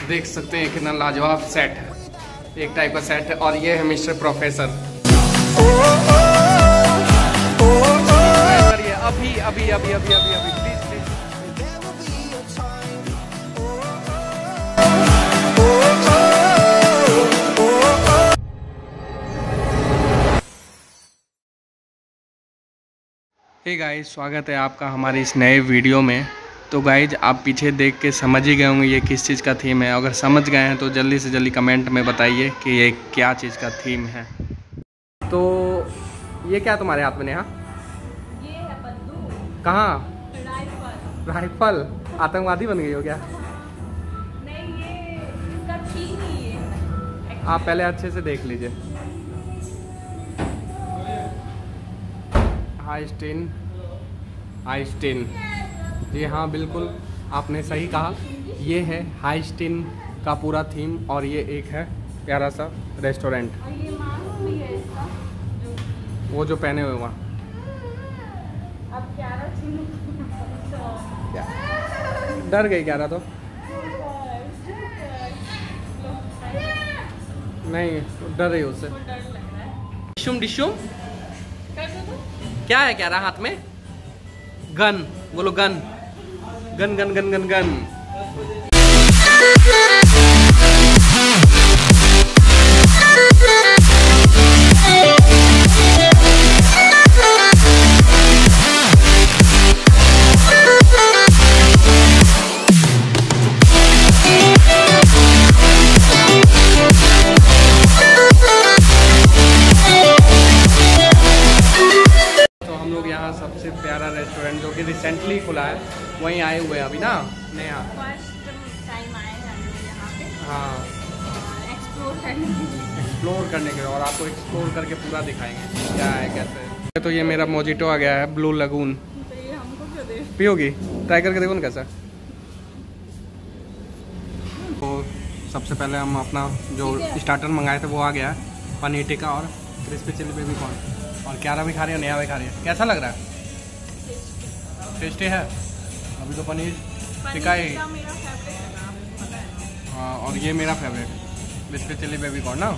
देख सकते हैं कितना लाजवाब सेट है, एक टाइप का सेट है। और ये है मिस्टर प्रोफेसर। अभी अभी अभी अभी अभी अभी प्लीज प्लीज। हे गाइस, स्वागत है आपका हमारे इस नए वीडियो में। तो गाइज आप पीछे देख के समझ ही गए होंगे ये किस चीज़ का थीम है। अगर समझ गए हैं तो जल्दी से जल्दी कमेंट में बताइए कि ये क्या चीज़ का थीम है। तो ये क्या तुम्हारे हाथ में नेहा? ये है बंदूक। कहाँ? राइफल। आतंकवादी बन गई हो क्या? नहीं, ये इसका थीम ही है। आप पहले अच्छे से देख लीजिए। हाइस्टीन। जी हाँ, बिल्कुल आपने सही कहा। ये है हाइस्टीन का पूरा थीम और ये एक है प्यारा सा रेस्टोरेंट। और ये मास्क भी है इसका, वो जो पहने हुए वहाँ। अब क्यारा डर गई क्यारा तो? नहीं, डर रही उससे। डर लग रहा है। डिशुम डिशुम कर दो तो। क्या है क्यारा हाथ में? गन बोलो, gun gun gun gun gun gun. सबसे प्यारा रेस्टोरेंट जो कि रिसेंटली खुला है, वहीं आए हुए हैं अभी ना नेहा। फर्स्ट टाइम आए हैं हम लोग यहाँ पे। हाँ, एक्सप्लोर करने के लिए। और आपको एक्सप्लोर करके पूरा दिखाएंगे क्या है कैसे। तो ये मेरा मोजिटो आ गया है, ब्लू लगून। तो ये हमको क्यों दे? पियोगी? ट्राई करके देखो ना कैसा। तो सबसे पहले हम अपना जो स्टार्टर मंगाए थे वो आ गया है, पनीर टिक्का और क्रिस्पी चिली बेबी कॉर्न। और क्यारा भी खा रही है, नेहा भी खा रही है। कैसा लग रहा है? टेस्टी है। अभी तो पनीर टिक्का ही। मेरा फेवरेट है ना, पता है। हाँ, और ये मेरा favourite crispy chilli baby corn ना।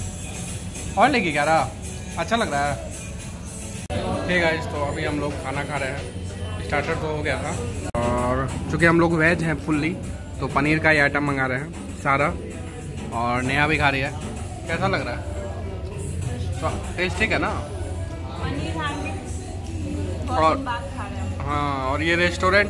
और लेगी क्यारा? अच्छा लग रहा है। ठीक है, तो अभी हम लोग खाना खा रहे हैं। स्टार्टर तो हो गया था और चूँकि हम लोग वेज हैं फुल्ली, तो पनीर का ही आइटम मंगा रहे हैं सारा। और नेहा भी खा रही है। कैसा लग रहा है? तो टेस्ट ठीक है ना? पनीर खाएंगे, और बहुत दिन बाद खा रहे हैं। हाँ, और ये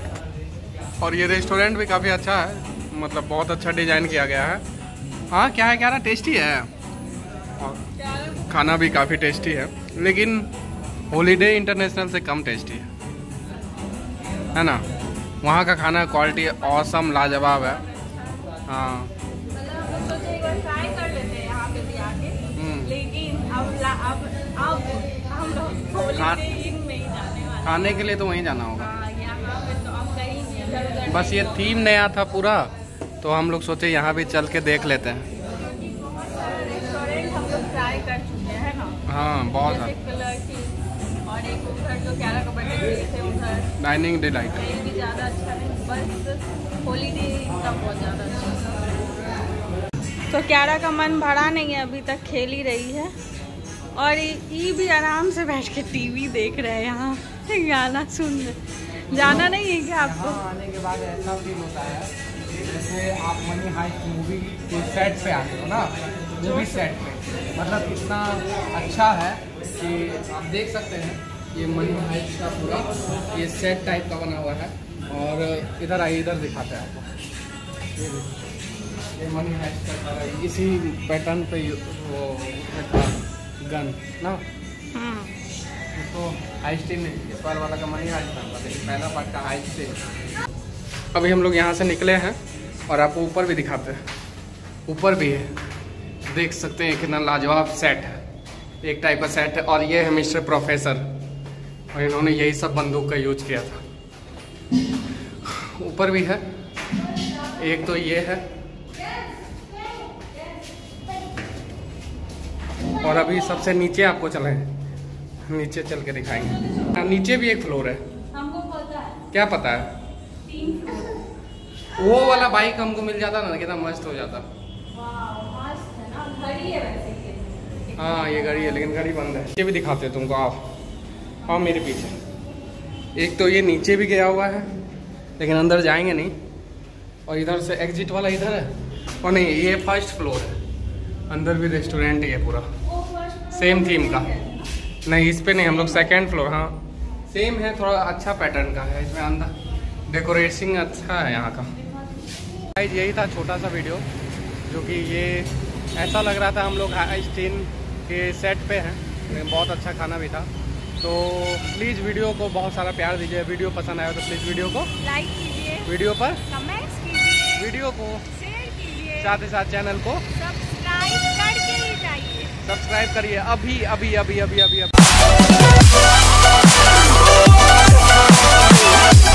रेस्टोरेंट भी काफ़ी अच्छा है, मतलब बहुत अच्छा डिज़ाइन किया गया है। हाँ, क्या है, क्या रहा, टेस्टी है और खाना भी काफ़ी टेस्टी है, लेकिन हॉलीडे इंटरनेशनल से कम टेस्टी है ना। वहाँ का खाना क्वालिटी ऑसम लाजवाब है। हाँ, मतलब सोचे एक बार ट्राई कर लेते हैं यहाँ पे भी आके, लेकिन अब हम लोग हॉलीडे में ही जाने वाले। खाने के लिए तो वहीं जाना होगा। हाँ, यहाँ पे तो अब कहीं नहीं, इधर-उधर बस ये थीम नया था पूरा, तो हम लोग सोचे यहाँ भी चल के देख लेते हैं। बहुत सारे रेस्टोरेंट हम लोग ट्राई कर चुके हैं ना। हाँ, बहुत जैसे कलर की, और एक उधर जो क्यारा का बर्थडे किए थे उधर डाइनिंग डिलाइट। ये भी ज़्यादा अच्छा नहीं, बस हॉलीडे का बहुत ज़्यादा अच्छा। तो क्यारा का मन भरा नहीं है, अभी तक खेल ही रही है। और ये भी आराम से बैठ के टीवी देख रहे हैं, यहाँ गाना सुन रहे। जाना नहीं है क्या आपको? यहाँ आने के बाद ऐसा फील होता है जैसे आप मनी हाइस्ट मूवी के सेट पे आते हो ना, मूवी सेट पे। मतलब इतना अच्छा है कि आप देख सकते हैं, ये मनी हाइस्ट का पूरा ये सेट टाइप का बना हुआ है। और इधर आइए, इधर दिखाते हैं आपको। ये मनी हाइस्ट का इसी पैटर्न पे वो गन ना। तो हाइस्टीन इस बार वाला का मनी हाइस्ट था, लेकिन पहला पार्ट का हाइस्टीन। अभी हम लोग यहाँ से निकले हैं और आपको ऊपर भी दिखाते हैं। ऊपर भी है, देख सकते हैं कितना लाजवाब सेट है, एक टाइप का सेट है। और ये है मिस्टर प्रोफेसर, और इन्होंने यही सब बंदूक का यूज किया था। ऊपर भी है, एक तो ये है, और अभी सबसे नीचे आपको चले, नीचे चल के दिखाएंगे। नीचे भी एक फ्लोर है। हमको पता है। क्या पता है? 3 फ्लोर वो वाला बाइक हमको मिल जाता ना कितना मस्त हो जाता। हाँ ये गाड़ी है लेकिन गाड़ी बंद है। ये भी दिखाते हैं तुमको, आओ आओ मेरे पीछे। एक तो ये नीचे भी गया हुआ है लेकिन अंदर जाएंगे नहीं, और इधर से एग्जिट वाला इधर है, और नहीं ये फर्स्ट फ्लोर है, अंदर भी रेस्टोरेंट ही है पूरा सेम थीम का। नहीं इस पे नहीं, हम लोग सेकेंड फ्लोर। हाँ सेम है, थोड़ा अच्छा पैटर्न का है इसमें, अंदर डेकोरेशन अच्छा है यहाँ का। यही था छोटा सा वीडियो, जो कि ये ऐसा लग रहा था हम लोग आइंस्टीन के सेट पे हैं, बहुत अच्छा खाना भी था। तो प्लीज़ वीडियो को बहुत सारा प्यार दीजिए, वीडियो पसंद आया तो प्लीज़ वीडियो को लाइक कीजिए, वीडियो पर कमेंट्स कीजिए, वीडियो को शेयर कीजिए, साथ ही साथ चैनल को सब्सक्राइब करके ही जाइए। सब्सक्राइब करिए अभी अभी अभी अभी अभी, अभी।